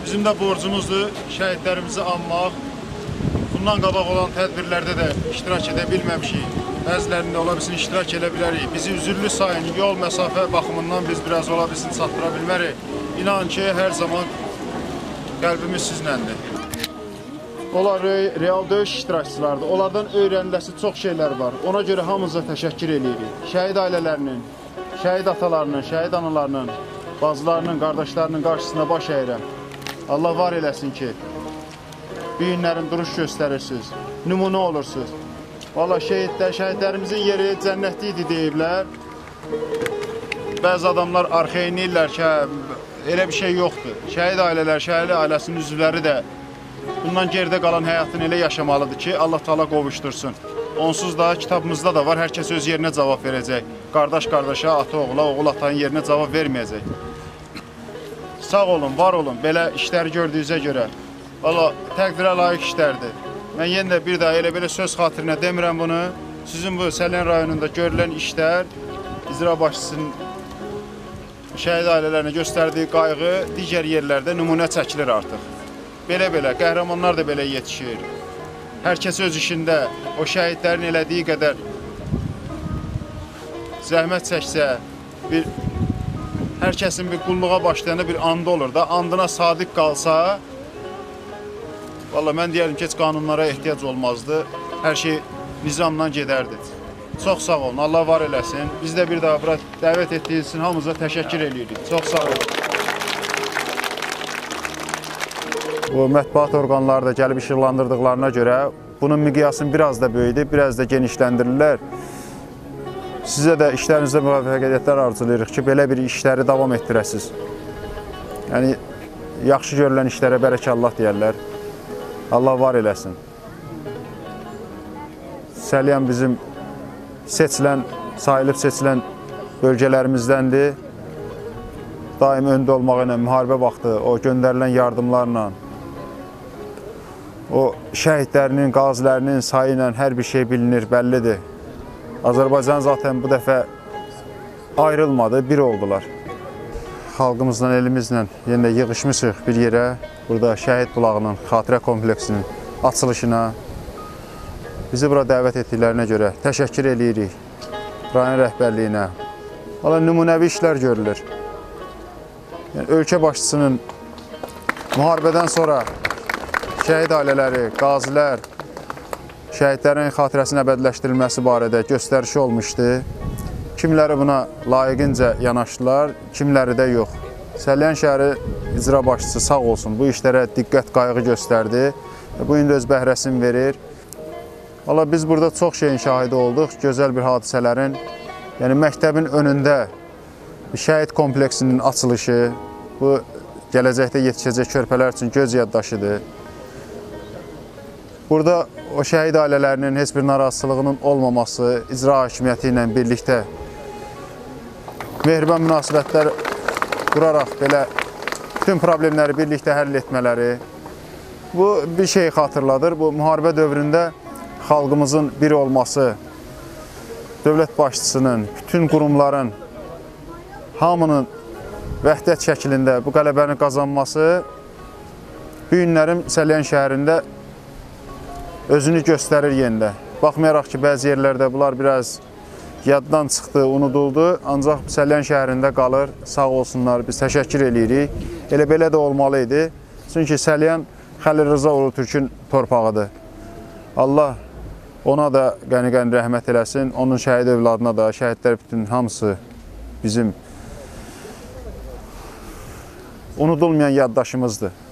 Bizim də borcumuzdur şəhidlərimizi anmaq. Bundan qabaq olan tədbirlərdə də iştirak edə bilməmişik. Bəzilərində ola bilsin iştirak edə bilərik. Bizi üzürlü sayın, yol məsafə baxımından biz biraz ola bilsin çatdıra bilmərik. İnan ki, hər zaman qəlbimiz sizinlədir. Onlar real döyüş iştirakçılardır. Onlardan öyrəniləsi çox şeylər var. Ona görə hamınıza təşəkkür edirik. Şəhid ailələrinin, şəhid atalarının, şəhid analarının, bacılarının, qardaşlarının qarşısında baş əyirəm. Allah var eləsin ki, bu günlərin duruş göstərirsiniz, nümunə olursunuz. Valla şəhidlərimizin yeri cənnətli idi deyiblər. Bəzi adamlar arxeynləyirlər ki, elə bir şey yoxdur. Şəhid ailələr, şəhid ailəsinin üzvləri də bundan geridə qalan həyatını elə yaşamalıdır ki, Allah Taala qovuştursun. Onsuz da kitabımızda da var, hər kəs öz yerinə cavab verəcək. Qardaş qardaşa, ata oğula, oğul atanın yerinə cavab verməyəcək. Sağ olun, var olun, belə işləri gördüyünüzə görə. Valla təqdirə layiq işlərdir. Mən yenə də bir daha elə-belə söz xatirinə demirəm bunu. Sizin bu Səlyan rayonunda görülən işlər, icra başçısının şəhid ailələrinə göstərdiyi qayğı digər yerlərdə nümunə çəkilir artıq. Belə-belə, qəhrəmanlar da belə yetişir. Hər kəs öz işində o şəhidlərin elədiyi qədər zəhmət çəksə, hər kəsin bir qulluğa başlayanda bir andı olur da, andına sadiq qalsa, valla mən deyəlim ki, heç qanunlara ehtiyac olmazdı, hər şey nizamdan gedərdi. Çox sağ olun, Allah var eləsin. Biz də bir daha bura dəvət etdiyiniz üçün hamımıza təşəkkür edirik. Çox sağ olun. Bu mətbuat orqanları da gəlib işıqlandırdıqlarına görə bunun miqyasını biraz da böyüdü, biraz da genişləndirirlər. Sizə də işlərinizdə müvəffəqiyyətlər arzulayırıq ki, belə bir işləri davam etdirəsiniz. Yəni, yaxşı görülən işlərə bərəkallah deyərlər. Allah var eləsin. Səlyan bizim sayılıb seçilən bölgələrimіздəndir. Daim öndə olmağı ilə, müharibə vaxtı, o göndərilən yardımlarla, o şəhidlərinin, qazilərinin sayı ilə hər bir şey bilinir, bəllidir. Azərbaycan zaten bu dəfə ayrılmadı, bir oldular. Xalqımızla, elimizlə yenə yığışmışıq bir yerə. Burada Şəhid Bulağının, xatirə kompleksinin açılışına. Bizi bura dəvət etdiklərinə görə təşəkkür edirik rayon rəhbərliyinə. Valla nümunəvi işlər görülür. Yəni, ölkə başçısının müharibədən sonra şəhid ailələri, qazilər, şəhidlərin xatirəsinin əbədiləşdirilməsi barədə göstərişi olmuşdu. Kimləri buna layiqincə yanaşdılar, kimləri də yox. Səlyan şəhəri icra başçısı sağ olsun, bu işlərə diqqət, qayğı göstərdi. Bu gün də öz bəhrəsini verir. Valla biz burada çox şeyin şahidi olduq, gözəl bir hadisələrin. Yəni məktəbin önündə şəhid kompleksinin açılışı, bu gələcəkdə yetişəcək körpələr üçün göz yaddaşıdır. Burada o şəhid ailələrinin heç bir narazılığının olmaması, icra hakimiyyəti ilə birlikdə mehriban münasibətlər quraraq belə bütün problemləri birlikdə həll etmələri, bu bir şey xatırladır. Bu müharibə dövründə xalqımızın bir olması, dövlət başçısının, bütün qurumların, hamının vəhdət şəklində bu qələbəni qazanması bu günlərin Səlyan şəhərində özünü göstərir yenə. Baxmayaraq ki, bəzi yerlərdə bunlar biraz yaddan çıxdı, unuduldu, ancaq Səlyan şəhərində qalır, sağ olsunlar, biz təşəkkür edirik. Elə belə də olmalı idi. Çünki Səlyan Xəlil Rıza Ulutürkün torpağıdır. Allah ona da qəni-qəni rəhmət eləsin, onun şəhid övladına da, şəhidlər bütün hamısı bizim unudulmayan yaddaşımızdır.